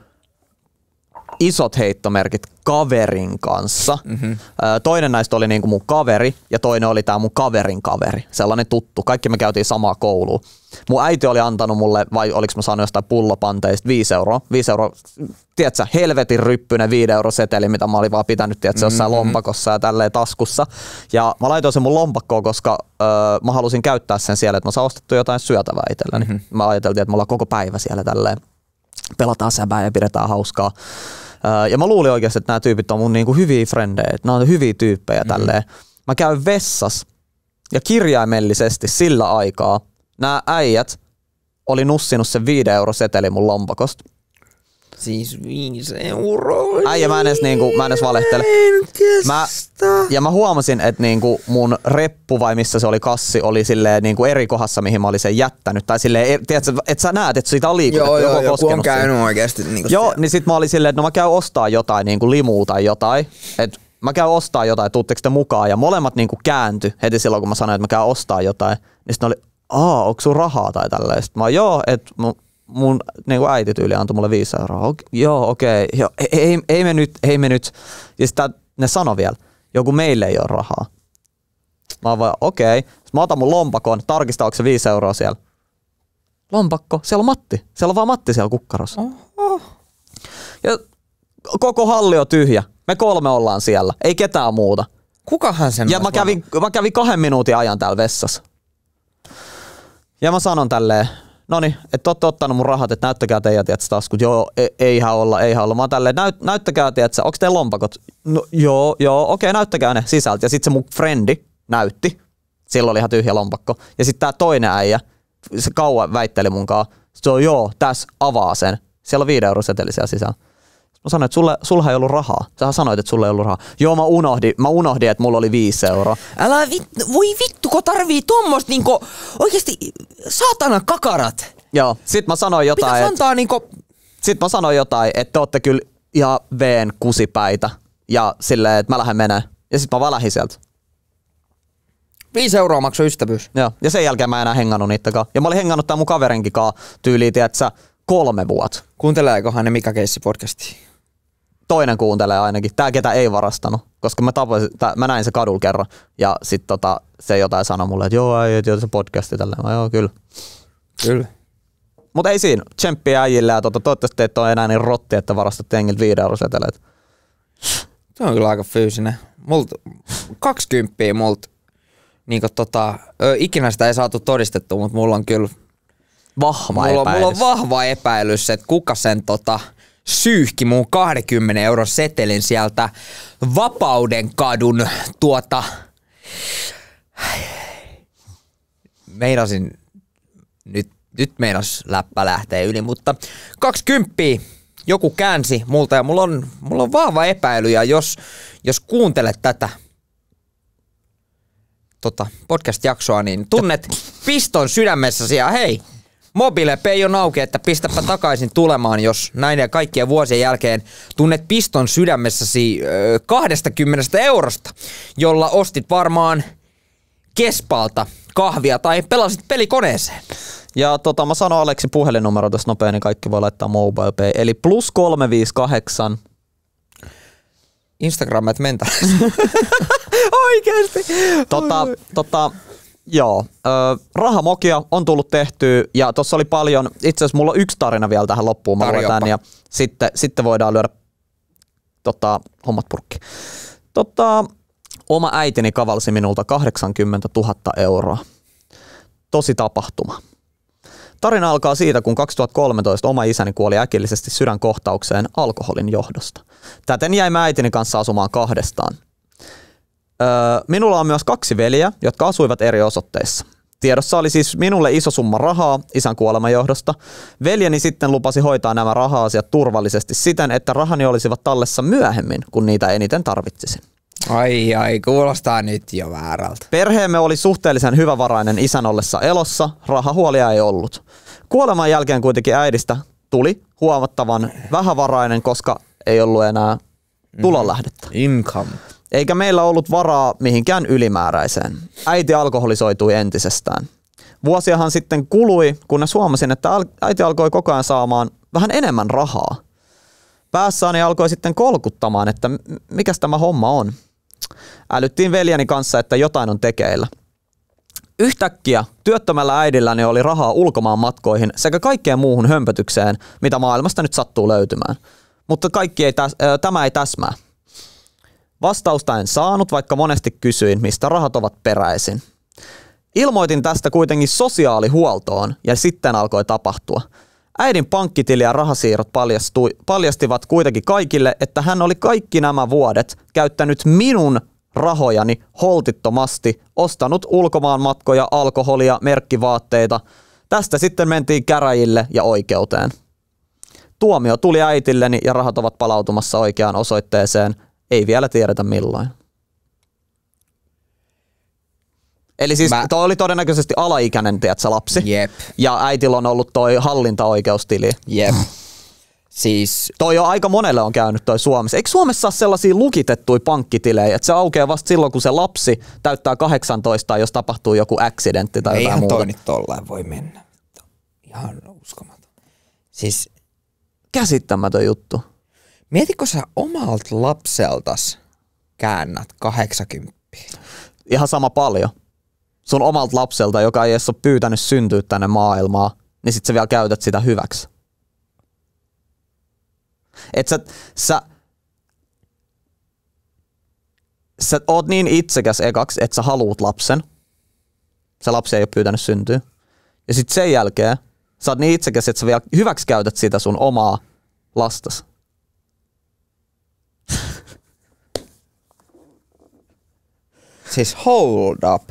isot heittomerkit kaverin kanssa. Mm-hmm. Toinen näistä oli niinku mun kaveri ja toinen oli tää mun kaverin kaveri, sellainen tuttu. Kaikki me käytiin samaa koulua. Mun äiti oli antanut mulle, vai oliks mä saanut jostain pullopanteista, viisi euroa. Viisi euroa, tiedätkö, helvetin ryppyinen viiden euro seteli, mitä mä olin vaan pitänyt, tiedätkö, jossain mm-hmm. lompakossa ja tälleen taskussa. Ja mä laitoin sen mun lompakkoon, koska öö, mä halusin käyttää sen siellä, että mä saan ostettu jotain syötävää itselleni. Mm-hmm. Mä ajateltiin, että me ollaan koko päivä siellä tälleen. Pelataan säbää ja pidetään hauskaa. Ja mä luulin oikeasti, että nämä tyypit on mun niinku hyviä frendejä, että nämä on hyviä tyyppejä mm-hmm. tälleen. Mä käyn vessas ja kirjaimellisesti sillä aikaa nämä äijät oli nussinut sen viiden euro seteli mun lompakosta.
Siis viisi euroa.
Äijä, mä en edes, niinku, mä en edes valehtele. Mä, ja mä huomasin, että niinku mun reppu vai missä se oli kassi oli silleen niinku eri kohdassa, mihin mä olin sen jättänyt. Tai silleen, tiedätkö, että sä näet, että siitä on liikutettu.
Joo, joo, joku on käynyt siihen. Oikeasti. Niinku
joo, niin sit mä olin silleen, että no mä käyn ostaa jotain niinku limua tai jotain. Et mä käyn ostaa jotain, tuutteko te mukaan? Ja molemmat niinku kääntyi heti silloin, kun mä sanoin, että mä käyn ostaa jotain. Niin sit ne oli, aa, onko sun rahaa tai tälleen? Sit mä joo, että mun niin kuin äiti tyyli antoi mulle viisi euroa. Okay, joo, okei. Okay. Ei, ei, ei me nyt, ei me nyt. Ja sitten ne sano vielä, joku meille ei ole rahaa. Mä oon vaan, okei. Okay. Mä otan mun lompakon, tarkistaa, onko se viisi euroa siellä. Lompakko, siellä on Matti. Siellä on vaan Matti siellä kukkarossa. Oho. Ja koko halli on tyhjä. Me kolme ollaan siellä. Ei ketään muuta.
Kukahan sen
Ja mä kävin, mä kävin kahden minuutin ajan täällä vessassa. Ja mä sanon tälleen, noniin, että ootte ottanut mun rahat, että näyttäkää teidän, tiedätkö, taskut. Joo, e- eihän olla, eihän olla. Mä oon tälleen, näyt, näyttäkää, tiedätkö, onko teillä lompakot? No joo, joo, okei, näyttäkää ne sisältä. Ja sit se mun frendi näytti. Silloin oli ihan tyhjä lompakko. Ja sit tää toinen äijä, se kauan väitteli munkaan. Se on joo, tässä avaa sen. Siellä on viiden euro seteli siellä sisällä. Mä sanoin, että sulle, sulla ei ollut rahaa. Sähän sanoit, että sulla ei ollut rahaa. Joo, mä unohdin, mä unohdin, että mulla oli viisi euroa.
Älä vittu, voi vittu, kun tarvii tommoista niinku oikeesti saatana kakarat.
Joo, sit mä sanoin jotain,
pitäis antaa niinku...
Sit mä sanoin jotain, että te ootte kyllä ihan veen kusipäitä. Ja silleen, että mä lähden menee. Ja sit mä vaan lähdin sieltä.
Viisi euroa maksoi ystävyys.
Joo, ja sen jälkeen mä en enää hengannut niittäkaan. Ja mä olin hengannut tää mun kaverinkikaan tyyliin, tiiätsä, kolme vuotta.
Kuunteleekohan ne Mika Keissi podcastia?
Toinen kuuntelee ainakin. Tää ketä ei varastanut. Koska mä, tapoisin, tää, mä näin se kadulla kerran. Ja sit tota, se jotain sanoi mulle, että joo, ei, ei, se podcasti tälleen. Mä, joo, kyllä.
Kyllä.
Mutta ei siinä. Tsemppiä äijille ja tota, toivottavasti te et ole enää niin rotti, että varastat jengiltä viiden euroseteleet.
Se on kyllä aika fyysinen. Multa, kaksikymppiä multa. Niin tota, ö, ikinä sitä ei saatu todistettua, mutta mulla on kyllä
vahva
mulla,
epäilys.
Mulla on vahva epäilys, että kuka sen tota, syyhki mun kaksikymmentä euron setelin sieltä Vapauden kadun tuota... Meinasin... Nyt, nyt meinas läppä lähtee yli, mutta kaksikymppiä joku käänsi multa ja mulla on, mulla on vahva epäily ja jos, jos kuuntelet tätä tota, podcast-jaksoa, niin tunnet piston sydämessäsi ja hei, MobilePay on auki, että pistäpä takaisin tulemaan, jos näin ja kaikkien vuosien jälkeen tunnet piston sydämessäsi ö, kaksikymmentä eurosta, jolla ostit varmaan Kespalta kahvia tai pelasit pelikoneeseen.
Ja tota, mä sanon Aleksi puhelinnumero tässä nopein, niin kaikki voi laittaa MobilePay. Eli plus kolme viisi kahdeksan.
Instagram, et mentä. Oikeesti.
Tota, tota, joo. Ö, rahamokia on tullut tehtyä ja tossa oli paljon, itse asiassa mulla on yksi tarina vielä tähän loppuun. Mä luotan, ja sitten, sitten voidaan lyödä tota, hommat purkki. Tota, oma äitini kavalsi minulta kahdeksankymmentätuhatta euroa. Tosi tapahtuma. Tarina alkaa siitä, kun kaksituhattakolmetoista oma isäni kuoli äkillisesti sydänkohtaukseen alkoholin johdosta. Täten jäimme äitini kanssa asumaan kahdestaan. Öö, minulla on myös kaksi veljeä, jotka asuivat eri osoitteissa. Tiedossa oli siis minulle iso summa rahaa isän kuoleman johdosta. Veljeni sitten lupasi hoitaa nämä raha-asiat turvallisesti siten, että rahani olisivat tallessa myöhemmin, kun niitä eniten tarvitsisin.
Ai ai, kuulostaa nyt jo väärältä.
Perheemme oli suhteellisen hyvävarainen isän ollessa elossa, rahahuolia ei ollut. Kuoleman jälkeen kuitenkin äidistä tuli huomattavan vähävarainen, koska ei ollut enää tulonlähdettä.
Income.
Eikä meillä ollut varaa mihinkään ylimääräiseen. Äiti alkoholisoitui entisestään. Vuosiahan sitten kului, kunnes huomasin, että äiti alkoi koko ajan saamaan vähän enemmän rahaa. Päässäni alkoi sitten kolkuttamaan, että mikäs tämä homma on. Älyttiin veljeni kanssa, että jotain on tekeillä. Yhtäkkiä työttömällä äidilläni oli rahaa ulkomaan matkoihin sekä kaikkeen muuhun hömpötykseen, mitä maailmasta nyt sattuu löytymään. Mutta kaikki ei täs, äh, tämä ei täsmää. Vastausta en saanut, vaikka monesti kysyin, mistä rahat ovat peräisin. Ilmoitin tästä kuitenkin sosiaalihuoltoon ja sitten alkoi tapahtua. Äidin pankkitili ja rahasiirrot paljastui, paljastivat kuitenkin kaikille, että hän oli kaikki nämä vuodet käyttänyt minun rahojani holtittomasti, ostanut ulkomaan matkoja, alkoholia, merkkivaatteita. Tästä sitten mentiin käräjille ja oikeuteen. Tuomio tuli äitilleni ja rahat ovat palautumassa oikeaan osoitteeseen. Ei vielä tiedetä milloin. Eli siis Mä... toi oli todennäköisesti alaikäinen, tiedätkö, lapsi.
Jep.
Ja äitillä on ollut toi hallintaoikeustili.
Jep. Siis...
Toi on aika monelle on käynyt toi Suomessa. Eikö Suomessa ole sellaisia lukitettuja pankkitilejä, että se aukeaa vasta silloin, kun se lapsi täyttää kahdeksantoista, jos tapahtuu joku accidentti tai jotain muuta?
Eihän toi nyt tollain voi mennä. Ihan uskomaton. Siis...
Käsittämätön juttu.
Mietitkö sä omalta lapseltas käännät kahdeksankymmentä?
Ihan sama paljon. Sun omalta lapselta, joka ei edes ole pyytänyt syntyä tänne maailmaan, niin sit sä vielä käytät sitä hyväksi. Et sä, sä, sä oot niin itsekäs ekaksi, että sä haluut lapsen. Se lapsi ei ole pyytänyt syntyä. Ja sit sen jälkeen sä oot niin itsekäs, että sä vielä hyväksi käytät sitä sun omaa lastas.
Siis hold up.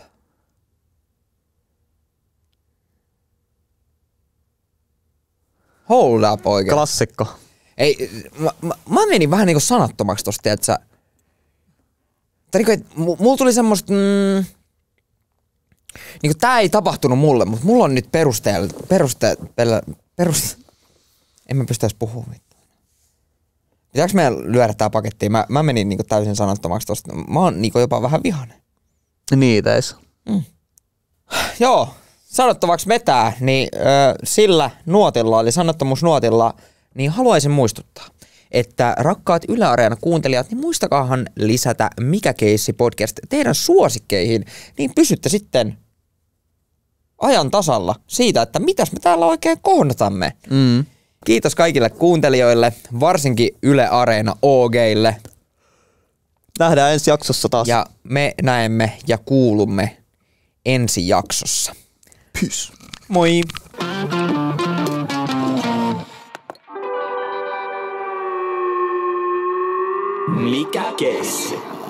Hold up oikein.
Klassikko.
Ei, mä, mä, mä menin vähän niinku sanattomaksi tosta, että sä... Tai niinku, et mulla tuli semmoista... Mm, niinku tää ei tapahtunut mulle, mutta mulla on nyt perusteella... Peruste... Peruste... En mä pysty edes puhumaan. Pitääkö meidän lyödä tää pakettiin? Mä, mä menin niinku täysin sanattomaksi tosta. Mä oon niinku jopa vähän vihainen.
Niitä eis.
Mm. Joo, sanottavaksi vetää, niin ö, sillä nuotilla, eli sanottomuusnuotilla, niin haluaisin muistuttaa, että rakkaat Yle Areena kuuntelijat, niin muistakaahan lisätä Mikä keissi podcast teidän suosikkeihin, niin pysytte sitten ajan tasalla siitä, että mitäs me täällä oikein kohdataan.
Mm.
Kiitos kaikille kuuntelijoille, varsinkin Yle Areena O G:ille.
Nähdään ensi jaksossa taas.
Ja me näemme ja kuulumme ensi jaksossa.
Pys.
Moi!
Mikä keissi?